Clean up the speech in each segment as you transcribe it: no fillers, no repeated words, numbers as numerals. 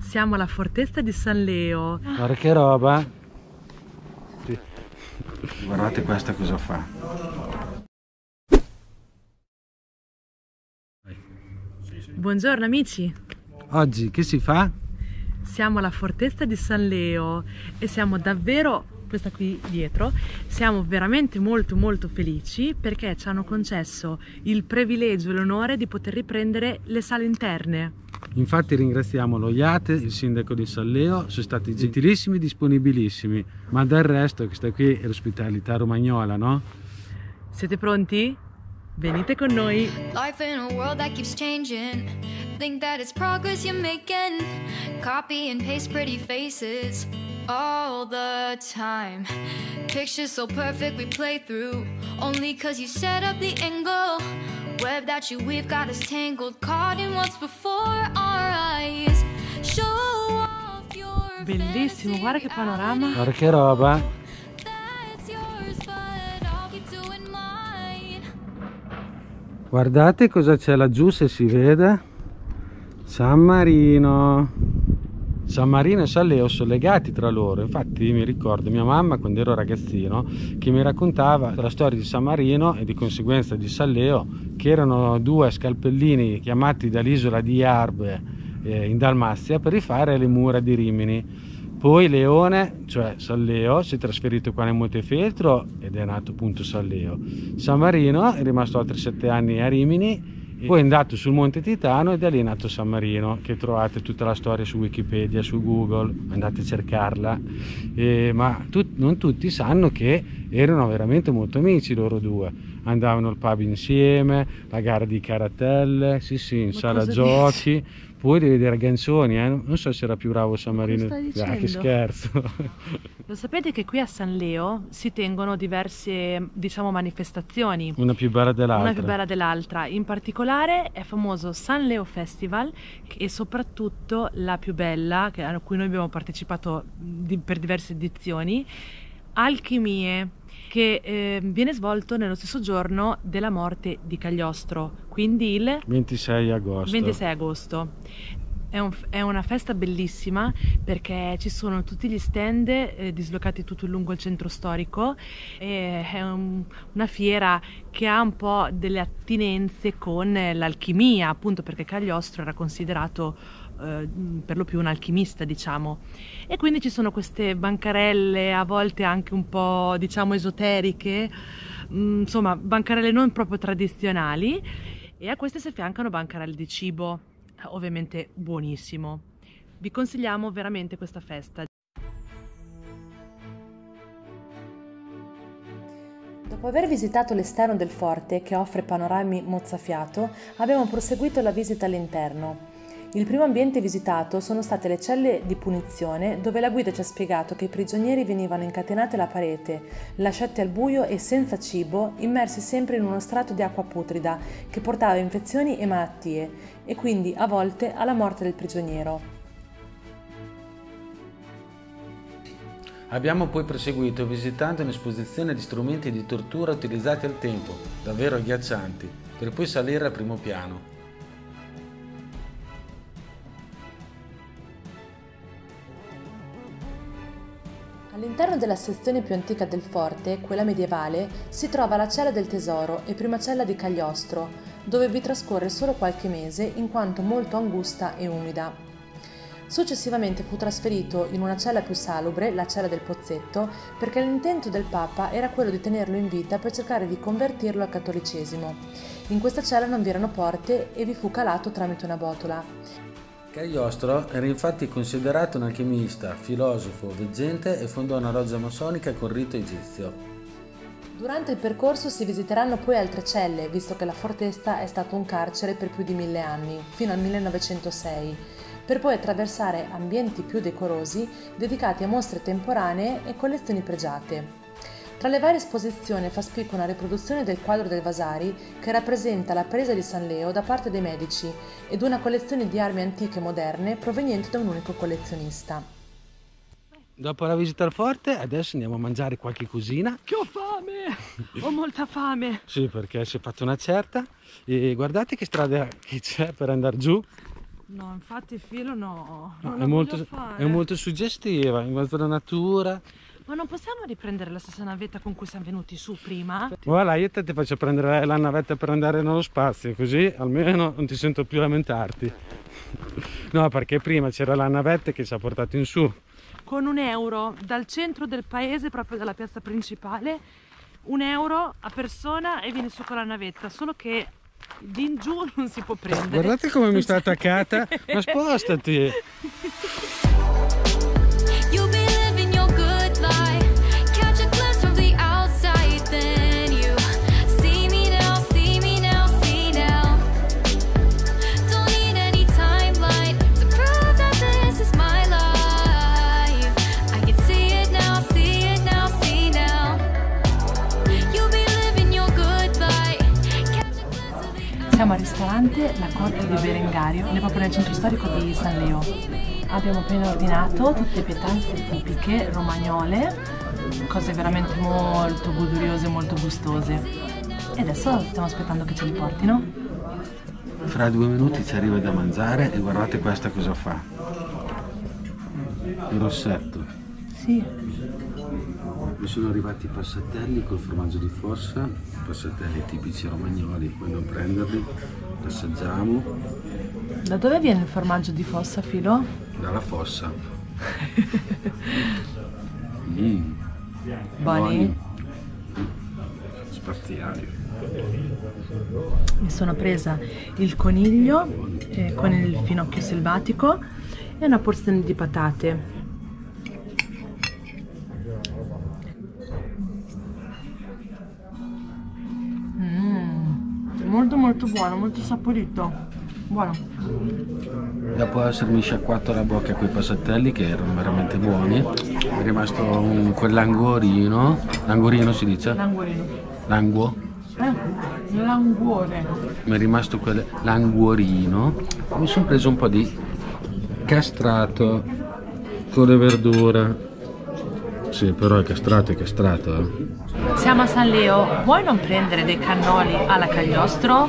Siamo alla fortezza di San Leo. Guarda che roba. Sì. Guardate questa cosa fa. Buongiorno amici. Oggi che si fa? Siamo alla fortezza di San Leo e siamo davvero, questa qui dietro, siamo veramente molto felici perché ci hanno concesso il privilegio e l'onore di poter riprendere le sale interne. Infatti ringraziamo lo IATE, il sindaco di San Leo, sono stati gentilissimi e disponibilissimi, ma del resto questa qui è l'ospitalità romagnola, no? Siete pronti? Venite con noi! Life in a world that keeps changing. Think that it's progress you're making. Copy and paste pretty faces all the time. Pictures so perfect we play through. Only cause you set up the angle. Web that you weave got us tangled. Caught in what's before our eyes. Show off your Bellissimo, guarda che panorama! Guarda che roba! That's yours, but I'll keep doing mine. Guardate cosa c'è laggiù, se si vede. San Marino. San Marino e San Leo sono legati tra loro. Infatti mi ricordo mia mamma quando ero ragazzino che mi raccontava la storia di San Marino e di conseguenza di San Leo, che erano due scalpellini chiamati dall'isola di Iarbe in Dalmazia per rifare le mura di Rimini. Poi Leone, cioè San Leo, si è trasferito qua nel Montefeltro ed è nato appunto San Leo. San Marino è rimasto altri 7 anni a Rimini, poi è andato sul Monte Titano e da lì è nato San Marino, che trovate tutta la storia su Wikipedia, su Google, andate a cercarla. Ma non tutti sanno che erano veramente molto amici loro due. Andavano al pub insieme, la gara di caratelle, sì, in sala giochi. Poi devi vedere Ganzoni, non so se era più bravo San Marino. Che scherzo! Lo sapete che qui a San Leo si tengono diverse, diciamo, manifestazioni. Una più bella dell'altra. Una più bella dell'altra. In particolare è famoso San Leo Festival e soprattutto la più bella, a cui noi abbiamo partecipato per diverse edizioni, Alchimie, che viene svolto nello stesso giorno della morte di Cagliostro, quindi il 26 agosto. 26 agosto. È una festa bellissima perché ci sono tutti gli stand dislocati tutto lungo il centro storico. È una fiera che ha un po' delle attinenze con l'alchimia, appunto perché Cagliostro era considerato per lo più un alchimista, diciamo, e quindi ci sono queste bancarelle a volte anche un po', diciamo, esoteriche, insomma bancarelle non proprio tradizionali, e a queste si affiancano bancarelle di cibo, ovviamente buonissimo. Vi consigliamo veramente questa festa. Dopo aver visitato l'esterno del forte, che offre panorami mozzafiato, abbiamo proseguito la visita all'interno. Il primo ambiente visitato sono state le celle di punizione, dove la guida ci ha spiegato che i prigionieri venivano incatenati alla parete, lasciati al buio e senza cibo, immersi sempre in uno strato di acqua putrida che portava infezioni e malattie, e quindi a volte alla morte del prigioniero. Abbiamo poi proseguito visitando un'esposizione di strumenti di tortura utilizzati al tempo, davvero agghiaccianti, per poi salire al primo piano. All'interno della sezione più antica del forte, quella medievale, si trova la cella del tesoro e prima cella di Cagliostro, dove vi trascorre solo qualche mese in quanto molto angusta e umida. Successivamente fu trasferito in una cella più salubre, la cella del Pozzetto, perché l'intento del Papa era quello di tenerlo in vita per cercare di convertirlo al cattolicesimo. In questa cella non vi erano porte e vi fu calato tramite una botola. Cagliostro era infatti considerato un alchimista, filosofo, veggente e fondò una loggia massonica con rito egizio. Durante il percorso si visiteranno poi altre celle, visto che la fortezza è stato un carcere per più di 1000 anni, fino al 1906, per poi attraversare ambienti più decorosi dedicati a mostre temporanee e collezioni pregiate. Tra le varie esposizioni fa spicco una riproduzione del quadro del Vasari che rappresenta la presa di San Leo da parte dei Medici ed una collezione di armi antiche e moderne provenienti da un unico collezionista. Dopo la visita al forte, adesso andiamo a mangiare qualche cosina. Che ho fame! Ho molta fame! Sì, perché si è fatta una certa. E guardate che strada che c'è per andare giù. No, infatti Filo no. No, Non è lo molto, voglio fare. è molto suggestiva, in mezzo alla natura. Ma non possiamo riprendere la stessa navetta con cui siamo venuti su prima? Voilà, io te ti faccio prendere la navetta per andare nello spazio, così almeno non ti sento più lamentarti. No, perché prima c'era la navetta che ci ha portato in su. Con €1 dal centro del paese, proprio dalla piazza principale, €1 a persona e vieni su con la navetta, solo che di in giù non si può prendere. Guardate come mi sta attaccata, ma spostati! You'll be living your good life. Catch a glimpse from the outside, then you see me now, see me now, see now. Don't need any timeline to prove that this is my life. I can see it now, see it now, see now. You'll be living your good life. Catch a glimpse of the Siamo al ristorante La Corte di Berengario, proprio nel centro storico di San Leo. Abbiamo appena ordinato tutte pietanze tipiche romagnole, cose veramente molto goduriose, molto gustose. E adesso stiamo aspettando che ce li portino. Fra 2 minuti ci arriva da mangiare e guardate questa cosa fa. Il rossetto. Sì. Mi sono arrivati i passatelli col formaggio di fossa, passatelli tipici romagnoli, puoi non prenderli, li assaggiamo. Da dove viene il formaggio di fossa, Filo? Dalla fossa. Buoni? Spaziali. Mi sono presa il coniglio con il finocchio selvatico e una porzione di patate. Molto molto buono, molto saporito. Buono. Dopo essermi sciacquato la bocca con i passatelli che erano veramente buoni, è rimasto quell'anguorino. L'anguorino si dice? Languorino. Languo? Languore. Mi è rimasto l'anguorino. Mi sono preso un po' di castrato con le verdure. Sì, però è castrato, Siamo a San Leo, vuoi non prendere dei cannoli alla cagliostro?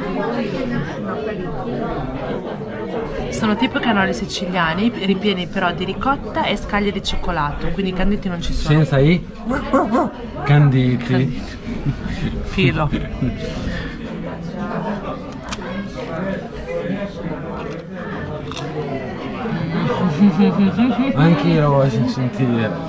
Sono tipo cannoli siciliani, ripieni però di ricotta e scaglie di cioccolato, quindi i canditi non ci sono. Senza i canditi. Filo. Anche io lo voglio sentire.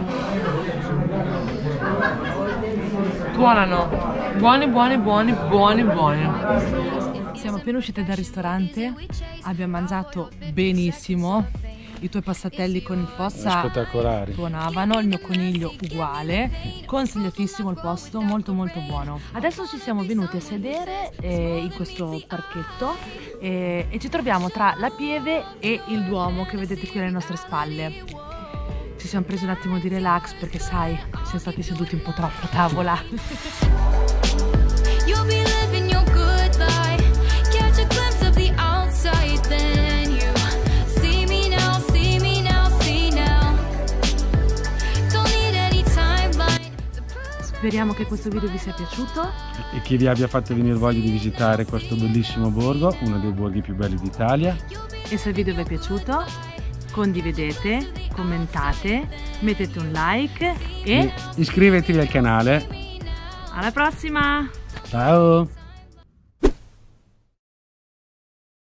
Buonano, buoni. Siamo appena uscite dal ristorante, abbiamo mangiato benissimo, i tuoi passatelli con il fossa Spettacolari. tuonavano, il mio coniglio uguale, consigliatissimo il posto, molto buono. Adesso ci siamo venuti a sedere in questo parchetto e ci troviamo tra la Pieve e il Duomo che vedete qui alle nostre spalle. Ci siamo presi un attimo di relax perché sai, siamo stati seduti un po' troppo a tavola. You'll be living your good life. Catch a glimpse of the outside, then you see me now, see me now, see now. Don't need any timeline to prove. Speriamo che questo video vi sia piaciuto. E che vi abbia fatto venire voglia di visitare questo bellissimo borgo, uno dei borghi più belli d'Italia. E se il video vi è piaciuto, condividete, commentate, mettete un like e Iscrivetevi al canale. alla prossima! Ciao!